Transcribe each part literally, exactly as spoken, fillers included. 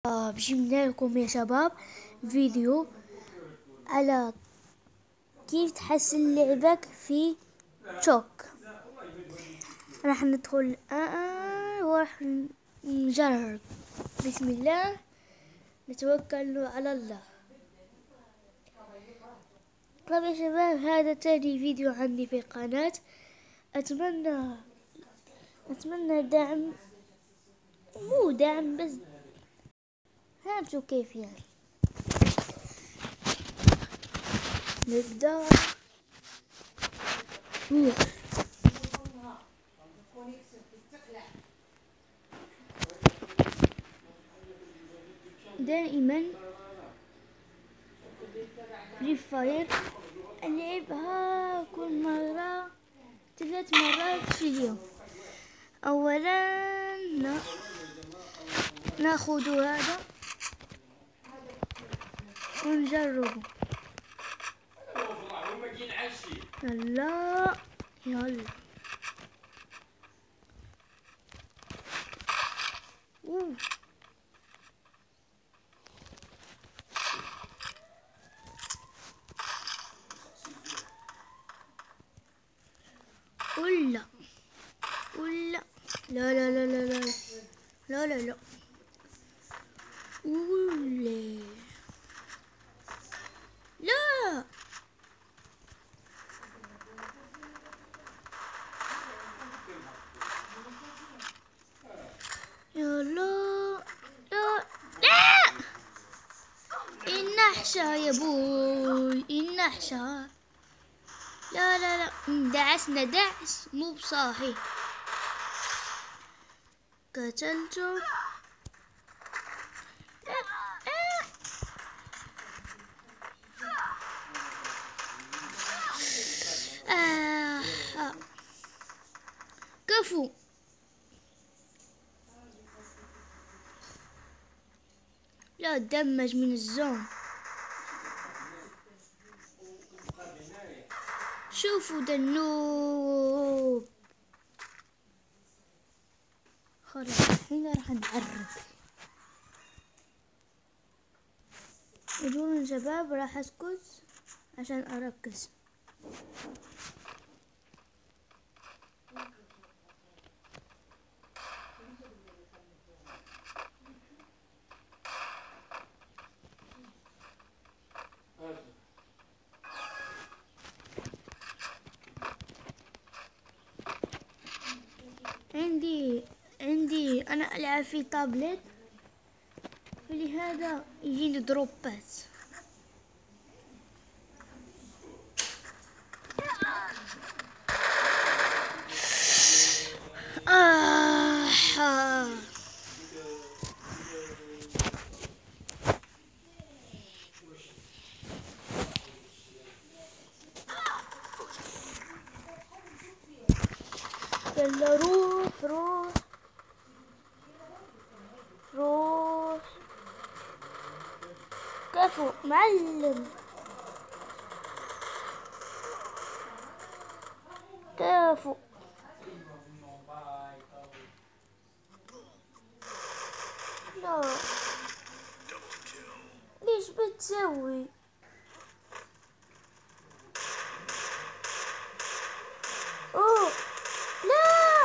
جبنا لكم يا شباب فيديو على كيف تحسن لعبك في تشوك. راح ندخل الآن وراح نجرب. بسم الله، نتوكل على الله. طيب يا شباب، هذا تاني فيديو عندي في القناة. أتمنى أتمنى دعم، مو دعم بس فهمتوا كيف يعني. نبدأ. أوه. دائما فري فاير ألعبها كل مرة ثلاث مرات في اليوم. أولا ناخذ هذا ونجربه. يلا يلا. أوه. ولا ولا لا لا لا لا لا لا لا لا ولا لا. يلا لا لا. النحشة يا بوي، النحشة. لا لا لا، دعسنا دعس مو بصاحي. قتلته. آه. آه. كفو. لا دمج من الزون. شوفوا دنوب. خلاص الحين راح نعرف. يقولون شباب راح اسكت عشان اركز. عندي عندي انا العب في تابلت، فلهذا يجيني دروبات. آه. آه. يلا روح روح روح. كفو معلم. كفو. لا ليش بتسوي؟ اوه لا.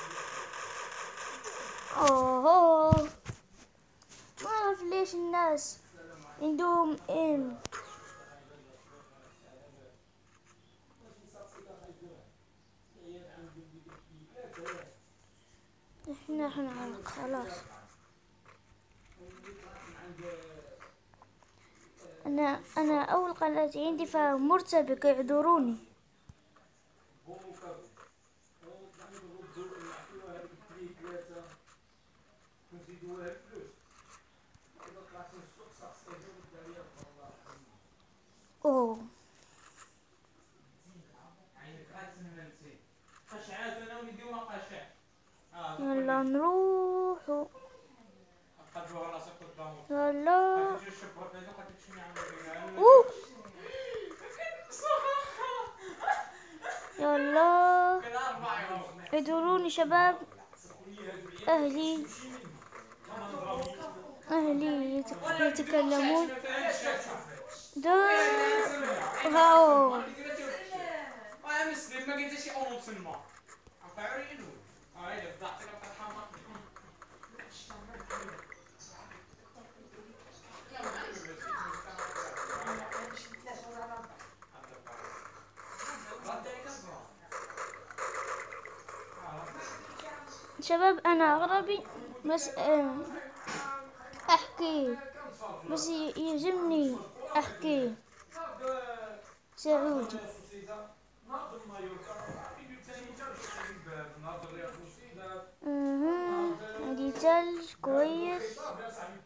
اوه ما اعرف ليش الناس عندهم ام. احنا حنعلق خلاص. انا انا اول قناة عندي فمرتبك، يعذروني. اوه يلا نروح. يلا. أوه. يلا اعذروني شباب. اهلي اهلي يت- يتكلمون دو هاو. شباب أنا عربي بس آه، أحكي، بس ي- يعجبني أحكي سعودي. اها، عندي تلج كويس.